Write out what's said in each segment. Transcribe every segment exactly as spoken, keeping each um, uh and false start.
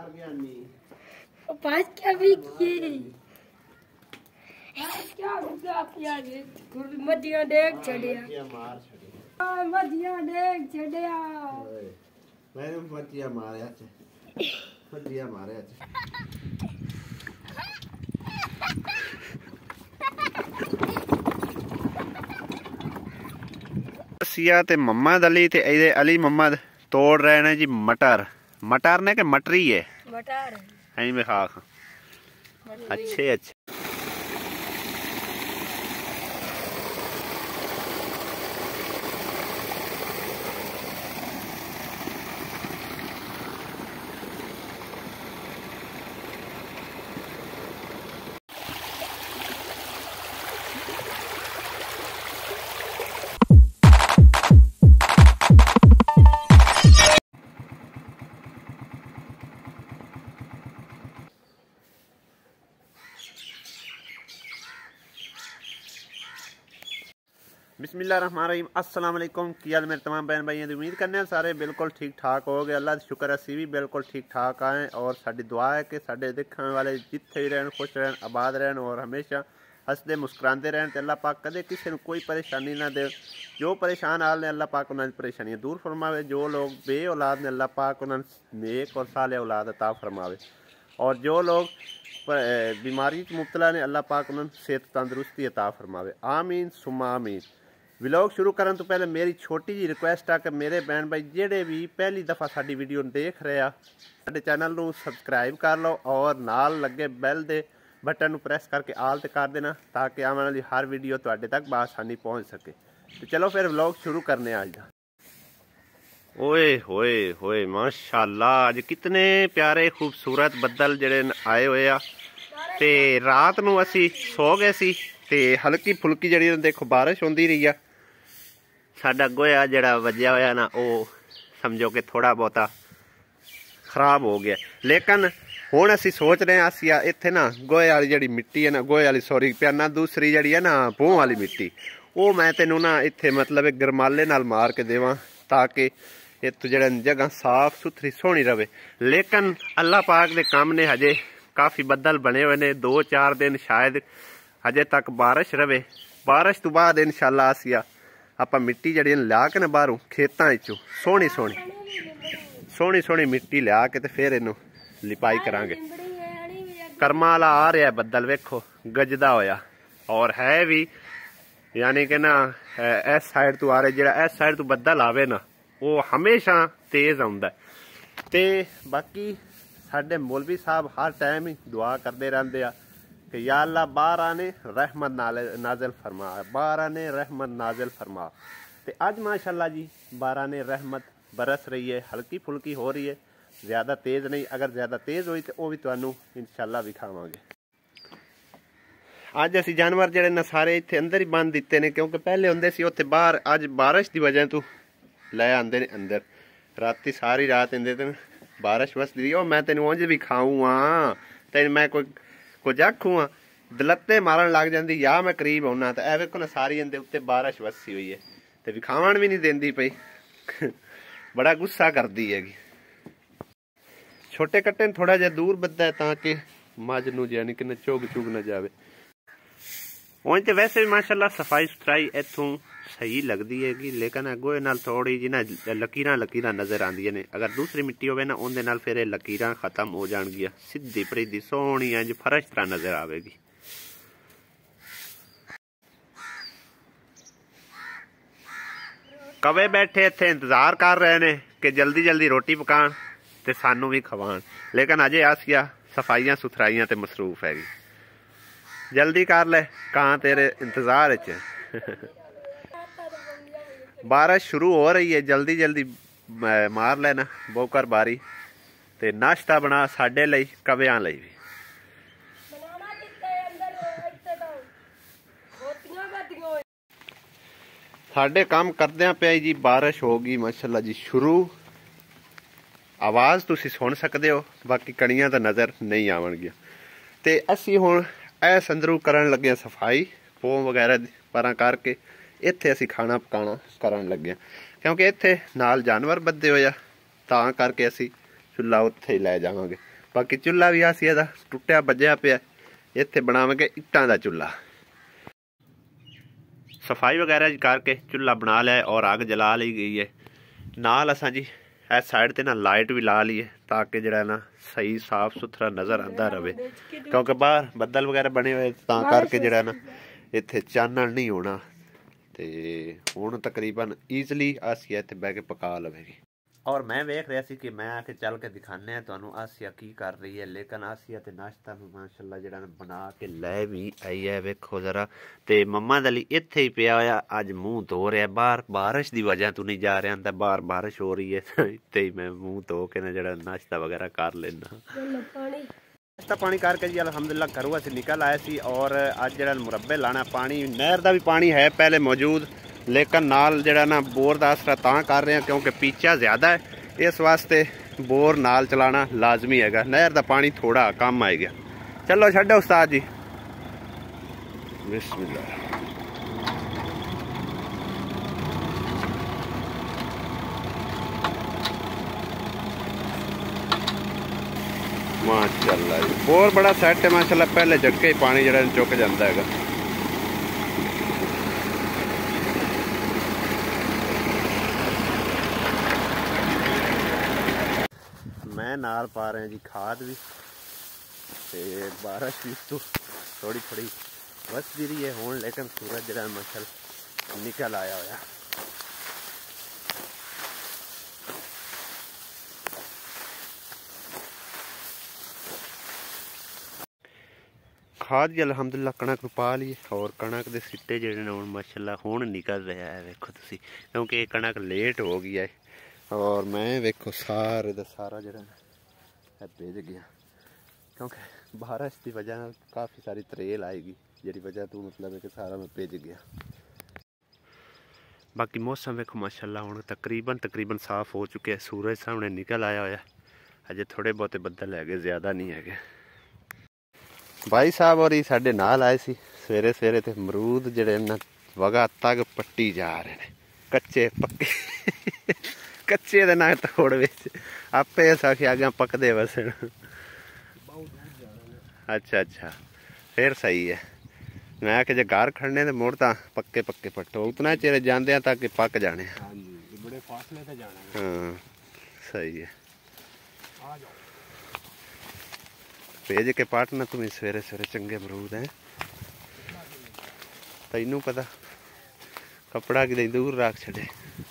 पास क्या भी किए क्या गुस्सा किया रे मदिया देख छड़िया हां मदिया देख छड़िया मैंने मदिया मारया छ मदिया मारया छ सिया ते मोहम्मद अली ते इधर अली मोहम्मद तोड़ रहे हैं जी मटर मटर ने के मटरी है मटर है में खा खा अच्छे अच्छे बिस्मिल्लाहिर्रहमानिर्रहीम अस्सलाम वालेकुम की हाल मेरे तमाम बहन भाइयों की उम्मीद करने हैं सारे बिल्कुल ठीक ठाक हो गए। अल्लाह का शुक्र असी भी बिल्कुल ठीक ठाक आए और साड़ी दुआ है कि साढ़े देखने वाले जिथे भी रहन खुश रहन आबाद रहन और हमेशा हंसते मुस्कुराते रहन। तो अल्लाह पाक कदे किसी को कोई परेशानी ना दे। जो परेशान हाल ने अल्लाह पाक उन्होंने परेशानियाँ दूर फरमावे। जो लोग बे औलाद ने अल्लाह पाक उन्होंने नेक और साले औलाद अता फरमावे और जो लोग बीमारी मुब्तला ने अल्लाह पाक उन्होंने सेहत तंदुरुस्ती अता फरमावे। आमीन सुमा आमीन। व्लॉग शुरू करने तो पहले मेरी छोटी जी रिक्वेस्ट है कि मेरे बहन भाई जेडे भी पहली दफ़ा साडी वीडियो देख रहे हैं साडे चैनल को सबसक्राइब कर लो और नाल लगे बैल दे बटन प्रेस करके आल ते कर देना ताकि आने वाली हर वीडियो तुहाडे तक बआसानी पहुँच सके। तो चलो फिर व्लॉग शुरू करने आज दा। ओए होए होए माशाल्लाह अज कितने प्यारे खूबसूरत बदल जड़े आए हुए आ ते रात नूं असी सो गए सी ते हल्की फुल्की जड़ी देखो बारिश होंदी रही है। साडा गोया जड़ा वजया होया ना वो समझो कि थोड़ा बहुता खराब हो गया लेकिन हुण असी सोच रहे हैं असी इत्थे ना गोए वाली जड़ी मिट्टी है ना गोए वाली सॉरी प्याना दूसरी जड़ी है ना भूह वाली मिट्टी वो मैं तेनू ना इत्थे मतलब गरमाले नाल मार के देवां ताकि इत्थों जड़ा जगह साफ सुथरी सोहनी रहे। लेकिन अल्लाह पाक दे काम ने हजे काफ़ी बदल बने हुए ने दो चार दिन शायद हजे तक बारिश रहे। बारिश तो बाद इंशाल्लाह असिया आप मिट्टी जड़ी लिया के ना बाहरों खेतों चो सोहनी सोहनी सोहनी सोहनी मिट्टी लिया के फिर इनू लिपाई करांगे। कर्मा वाला आ रहा है बदल वेखो गजदा होया और है भी यानी कि ना इस साइड तो आ रहे जरा इस साइड तो बदल आवे ना वो हमेशा तेज आउंदा ते बाकी साडे मौलवी साहब हर टाइम ही दुआ करते रहते हैं कि या अल्लाह बाहर आने रहमत नाजिल फरमा बाहर आने रहमत नाजिल फरमा। तो अज माशाल्लाह जी बाहर आने रहमत बरस रही है हल्की फुल्की हो रही है ज़्यादा तेज़ नहीं। अगर ज़्यादा तेज़ हुई तो वह भी तुहानू इंशाल्लाह विखावांगे। अज असी जानवर जड़े न सारे इत्थे अंदर ही बंद दिते ने क्योंकि पहले होंदे सी उत्थे बाहर अज बारिश की वजह तो लै आंदे ने अंदर राती सारी रात इंदे ते बारिश वसदी रही। मैं तेन उंज भी खाऊँ हाँ तेन मैं कोई कुछ आखूँ हाँ दलत्ते मारन लग जाती या मैं करीब आना तो ए वेखो ना सारी इंदे उत्ते बारिश वसी हुई है तो विखावन भी नहीं देंदी पई बड़ा गुस्सा करती हैगी। छोटे कट्टे थोड़ा जिहा दूर बद्दा है ताकि मझ नूं यानी कि चुग चुग न जाए। उंज तो वैसे भी माशाल्लाह सफाई सुथराई इत्थों सही लगती हैगी लेकिन गोहे नाल थोड़ी जी ना लकीरां लकीरां नजर आंदियां ने। अगर दूसरी मिट्टी होवे ना उहदे नाल फिर लकीरां खत्म हो जाणगियां सीधी परीदी सोहनी इंज फर्श तरह नजर आवेगी। कवे बैठे इत्थे इंतजार कर रहे ने कि जल्दी जल्दी रोटी पकाण ते सानू भी खवाण लेकिन अजे आसिया सफाइयां सुथराइयां ते मसरूफ हैगी। जल्दी कर ले कहाँ तेरे इंतजार च बारिश शुरू हो रही है जल्दी जल्दी मार लेना बोकर बारी ते नाश्ता बना साडे लई कवियां लई भी। साडे काम करदियां पे जी बारिश होगी माशाल्लाह जी शुरू। आवाज़ तुसी सुन सकते हो बाकी कणियां तो नज़र नहीं आवणगियां। ते असी हुण ऐ संदरू करन लगे सफाई पोम वगैरह परां करके इत्थे असी खाना पकाना करन लगे क्योंकि इत्थे नाल जानवर बद्धे होए आ तां करके असी चुल्हा उत्थे ही लै जावांगे। बाकी चूल्हा भी आसिया दा टुटिया बज्या पिया, इत्थे बनावांगे इट्टां दा चूल्हा। सफाई वगैरह करके चूल्हा बना लिया और अग जला ली गई है। नाल असां जी इस साइड ते ना लाइट भी ला ली है ताकि जरा ना सही साफ सुथरा नज़र आंदा रहे, क्योंकि बाहर बदल वगैरह बने हुए तां करके जरा ना इत्थे चानण नहीं होना। ते हुण तकरीबन ईजली आसिया इत्थे बह के पका लवेगी। और मैं वेख रहा सी कि मैं आके चल के दिखाने तुहानू आसिया की कर रही है, लेकिन आसिया ते नाश्ता भी माशाअल्लाह जरा बना के लै भी आई है। वेखो जरा ते मम्मा दली इत्थे ही पिया होया, अज मूँह धो रहा बाहर बारिश की वजह तू नहीं जा रहा था, बाहर बारिश हो रही है इत्थे ही मैं मूँह धो के ना जरा नाश्ता वगैरह कर लेना। नाश्ता पानी करके जी अलहमदुलिल्लाह घरों असीं निकल आए सी। और अज जरा मुरब्बे लाना, पानी नहर का भी पानी है पहले मौजूद, लेकिन नाल जरा ना बोर का आसरा तां कर रहे हैं क्योंकि पीचा ज़्यादा है, इस वास्ते बोर नाल चलाना लाजमी है। नहर का पानी थोड़ा कम आएगा। चलो छड्डो उस्ताद जी, बिस्मिल्लाह। माशाअल्लाह जी बोर बड़ा सैट है माशाअल्लाह, पहले झटके ही पानी जरा चुक जाता है। मैं नाल पा रहे हैं जी खाद भी, ते बारिश भी तो थोड़ी थोड़ी बसदी रही है हुण, लेकिन सूरज जरा माशाअल्लाह निकल आया होया। खाद जी अलहमदुलिल्लाह कणक पा ली और कणक के सिट्टे जेडे ने हुण माशाअल्लाह हुण निकल रहा है। वेखो तुसी, क्योंकि कणक लेट हो गई है और मैं वेखो सारे दा सारा जरा भेज गया, क्योंकि बारिश की वजह काफ़ी सारी त्रेल आएगी जी वजह तो मतलब है कि सारा मैं भेज गया। बाकी मौसम वेखो माशाअल्लाह हुण तकरीबन तकरीबन साफ हो चुके हैं, सूरज सामने निकल आया होया, अजे थोड़े बहुते बदल है, ज़्यादा नहीं है। भाई साहब और साढ़े नाल आए सी सवेरे सवेरे, ते अमरूद जड़े न वगा तक पट्टी जा रहे हैं, कच्चे पक्के कच्चे दे ना तोड़ विच आपे साखे आगे पकदे वसन। अच्छा अच्छा फिर सही है। मैं आके जे घर खड़ने तो मुड़ ता पक्के पक्के पट्टो, उतना चिर जाते हैं ताकि पक जाने। बड़े फासले ते जाना। हाँ सही है। भेज के पाटना तुम्हें सवेरे सवेरे चंगे अमरूद हैं, तैनू पता कपड़ा कि दूर रख छड़े।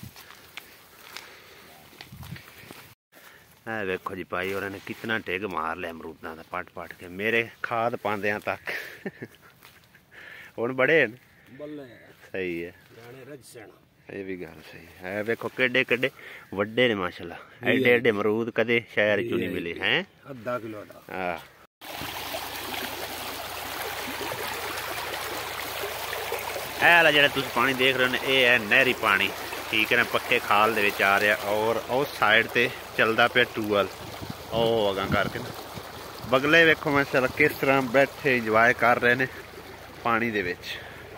है देखो जी भाई और ने कितना टेग मार लिया अमरूदा का पट पट के, मेरे खाद पांदे तक हुण बड़े सही है। ये भी गल सही है। वेखो केडे केडे वड्डे ने माशाअल्लाह, एडे एडे अमरूद कदे शहर चू नहीं मिले हैं। अद्धा किलो दा। हां ए वाला जेड़ा तुसीं पानी देख रहे हो ये है नहरी पानी, ठीक है ना, पक्के खाल दे विच आ रहा। और उस साइड ते चलदा पिया टूअल, ओ अगां करके ना बगले वेखो माशाअल्लाह किस तरह बैठे इंजॉय कर रहे ने पानी दे विच।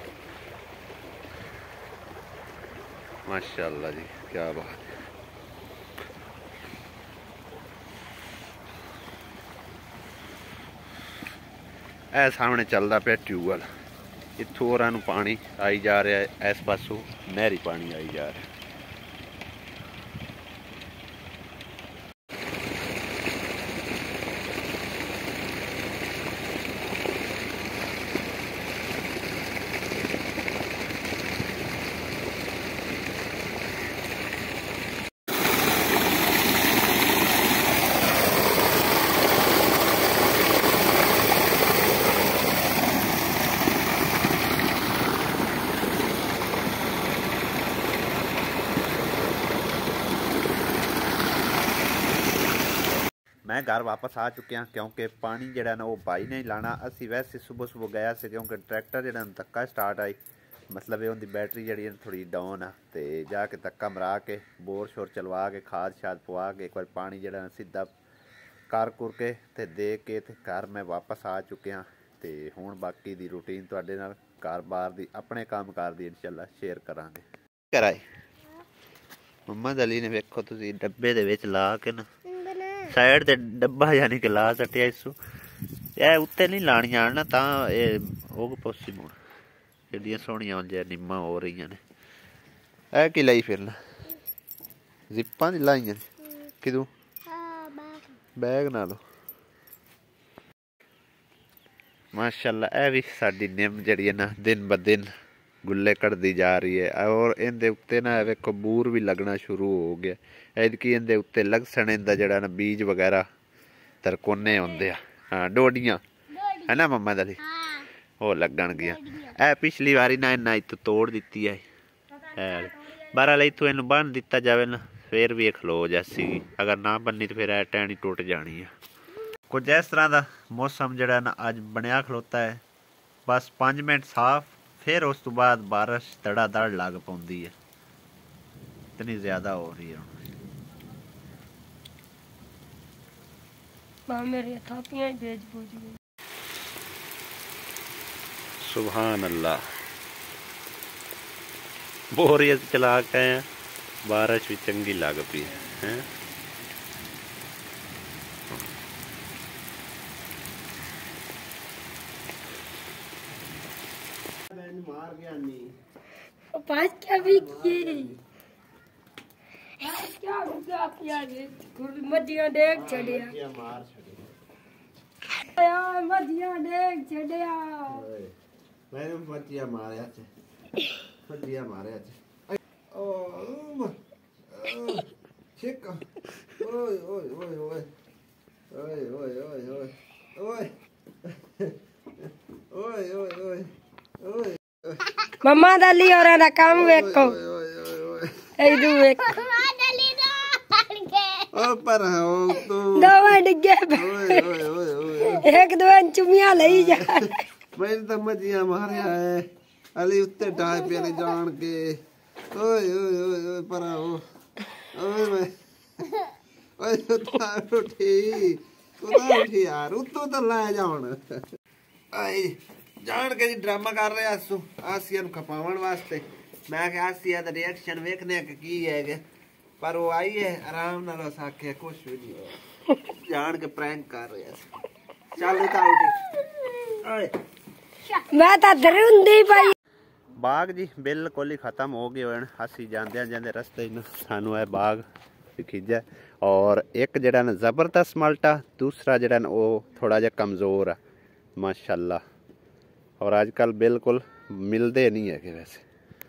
माशाअल्लाह जी क्या बात है। ए सामने चलदा पिया ट्यूबवैल, इत्थों होरां नूं पानी आई जा रहा है, इस पासों नहरी पानी आई जा रहा है। मैं घर वापस आ चुके हैं क्योंकि पानी जड़ा ना वो भाई ने लाना, असी वैसे सुबह सुबह गया से क्योंकि ट्रैक्टर जड़ा धक्का स्टार्ट आई, मतलब ये उनकी बैटरी जड़ी थोड़ी डाउन है, तो जाके धक्का मरा के बोर शोर चलवा के खाद शाद पवा के एक बार पानी जड़ा सीधा कर कुर के ते दे के ते घर मैं वापस आ चुके हैं। तो हुण बाकी दी रूटीन तुहाडे नाल घर बार दी अपने काम कार दी इंशाअल्लाह शेयर करांगे। कराए मम्मा दली ने वेखो तुसीं डब्बे दे विच ला के ना साइड ते डब्बा यानी कि ला सटिया इसू ए उत्ते नहीं लानियां ना तां ए ओग पॉसिबल एडियां सोहणियां होंदियां निम्मा हो रही ने ए की लाई फिरना जिप्पां दी लाइयां किदू बैग नाल माशाअल्लाह ए भी साडी निम जड़ी है ना दिन ब दिन गुल्ले कटदी जा रही है और इहदे उत्ते ना वेखो बूर भी लगना शुरू हो गया ऐदकी इहदे उत्ते लहसन इहदा जड़ा ना बीज वगैरह तरकोने होंदे आ हाँ डोडियां है ना मम्मा दली वो लगन गया ए पिछली बारी ना इन्ना इत्थों तोड़ दित्ती है बहरहाल इत्थों इन्हू बन दिता जाए ना फिर भी खलो जैसी अगर ना बननी तो फिर टहनी टुट जानी है कुछ इस तरह का मौसम जड़ा ना अज बनया खलोता है बस पाँच मिनट साफ फिर उस तो बाद बारिश धड़ाधड़ लग पाती है इतनी ज्यादा हो रही है मेरी थापियां ही भेज भूज गई सुभान अल्लाह बोरियत चला के आए बारिश भी चंगी लग पी है मार गया नहीं पाँच क्या भी किए क्या क्या किया मदियां देख छड़िया मार छड़ी यार मदियां देख छड़िया मैंने मदियां मारे थे मदियां मारे थे ओ चिका ओए ओए ओए ओए ओए ओए ओए ओए ओए ओए ओए ओए मम्मा दली और ना काम वेखो ए दू वेख ओ पर हो तू दवा डिगे ओए ओए ओए ओए एक दो चुमिया लई जा मैंने तो मजिया मारिया है अली उत्ते डाय पे ने जान के ओए ओए ओए ओए पर हो ओए मैं ओए उठा उठी उठा उठी यार उतो तो ला जान आई जान के ड्रामा कर रहे आसू आसिया खपावन वास्ते मैं क्या आसिया दा रिएक्शन वेखने की है पर वो आई है आराम नाल अस आखे कुछ भी नहीं जान के प्रैंक कर रहे चल उठा उठी ओए मैं तो दरुंदी भाई बाग जी बिल्कुल ही खत्म हो गए होने असी जांदे जांदे रस्ते सानू है बाग खिंचा और एक जड़ा ना जबरदस्त माल्टा दूसरा जड़ा ना वो थोड़ा जा कमजोर है माशाल्लाह और आजकल बिल्कुल मिलते नहीं है कि वैसे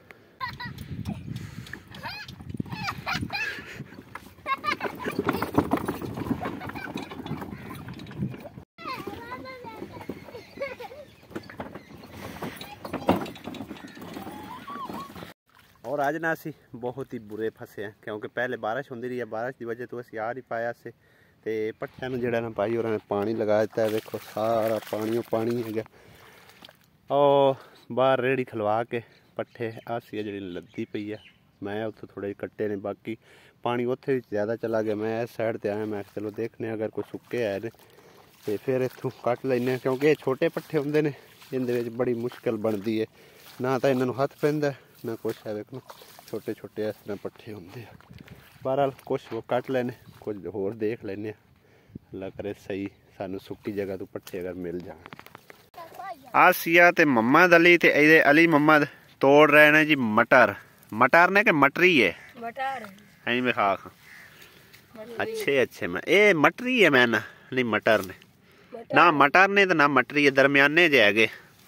और आज ना असी बहुत ही बुरे फसे हैं क्योंकि पहले बारिश होती रही है बारिश की वजह तो असी आ नहीं पाया से ते पट्ठियां नूं जिहड़ा ना भाई होरां ने पानी लगा दिता है देखो सारा पानी पानी है और बाहर रेड़ी खलवा के पट्ठे आसी जी लद्दी पई है मैं उत्थे थोड़े कट्टे ने बाकी पानी उत्थे भी ज़्यादा चला गया मैं इस साइड ते आया मैं चलो देखने अगर कोई सुक्के आए ने ते फिर इत्थों कट लैने क्योंकि ये छोटे पट्ठे होंदे ने इहदे विच बड़ी मुश्किल बनती है ना तो इन्हां नूं हथ पैंदा ना कुछ है देखो छोटे छोटे इस तरह पट्ठे होंदे बहरहाल कुछ वो कट लेने कुछ होर देख लेने अल्लाह करे सही सानू सुक्की जगह तो पट्ठे अगर मिल जाए आसिया ते मम्मद अली ते इहदे अली मम्मद तोड़ रहे ने जी मटर मटर ने के मटरी है मटर है में खा खा अच्छे अच्छे मैं ए मटरी है मैं ना नहीं मटर ने ना मटर ने तो ना मटरी है दरमियाने जे है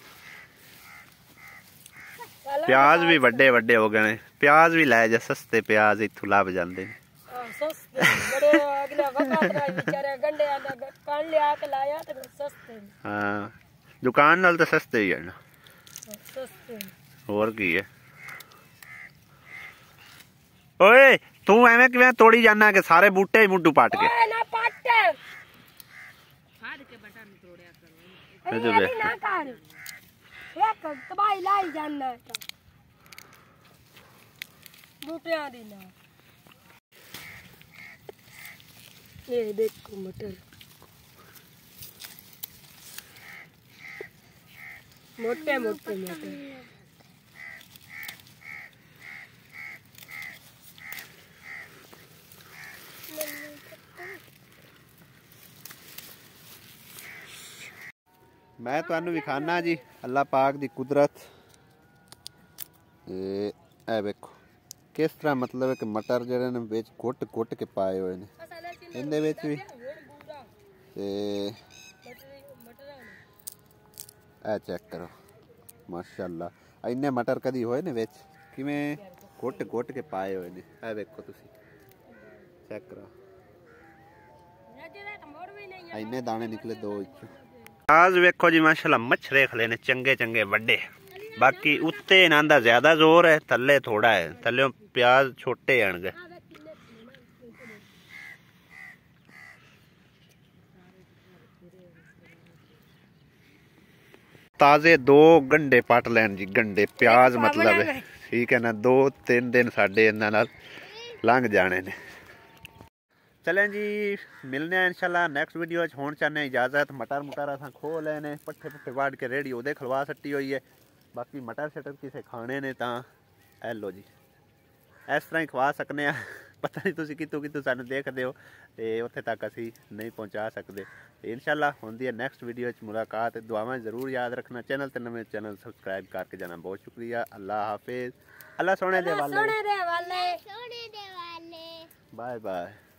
प्याज भी वड्डे वड्डे हो गए प्याज भी लै जा सस्ते प्याज इत्थों लभ जांदे ने हाँ दुकान नाल तो सस्ते ही है ना और की है ओए तू एवें किवें तोड़ी जाना के सारे बूटे ही मुंडू पाट के ना पाट फाड़ के बटन तोड़या करो ए ना कर एक तबाही लाई जाना बूटियां दी ना ये देखो मटर मोटे मोटे मटर मैं तुहानू विखाना जी अल्लाह पाक दी कुदरत। ये ए वेखो किस तरह मतलब है कि मटर जेहड़े ने विच घुट घुट के पाए हुए ने इहदे विच भी ते ए चेक करो माशाअल्लाह इन्ने मटर कदी होए ने विच किवें घुट घुट के पाए हुए ने। ए वेखो तुसी चेक करो इन्ने दाने निकले दो विचों। प्याज वेखो जी माशाल्लाह मच्छरे खले ने चंगे चंगे वड्डे। बाकी उत्ते इन्हां दा ज्यादा जोर है थल्ले थोड़ा है थल्ले प्याज छोटे आणगे। ताजे दो गंडे पट लैन जी गंडे प्याज मतलब है ठीक है ना दो तीन दिन साडे इन्हां नाल लंघ जाने ने। चलें जी मिलने हैं इंशाल्लाह नेक्स्ट वीडियो। हुण चाहने इजाजत मटर मुटर असां खो लेने पट्ठे पुट्ठे वाड़ के रेडी ओहदे खलवा सट्टी हुई है। बाकी मटर शटर किसे खाने ने तां ए लो जी इस तरह ही खवा सकने आ। पता नहीं तुसीं कितों कितों सानूं देखदे हो ते उत्थे तक असीं नहीं पहुँचा सकते। इंशाल्लाह हुंदी है नेक्स्ट वीडियो च मुलाकात। दुआवां जरूर याद रखना। चैनल ते नवें चैनल सबसक्राइब करके जाना बहुत शुक्रिया। अल्लाह हाफिज़। अल्लाह सोने दे वाले बाय बाय।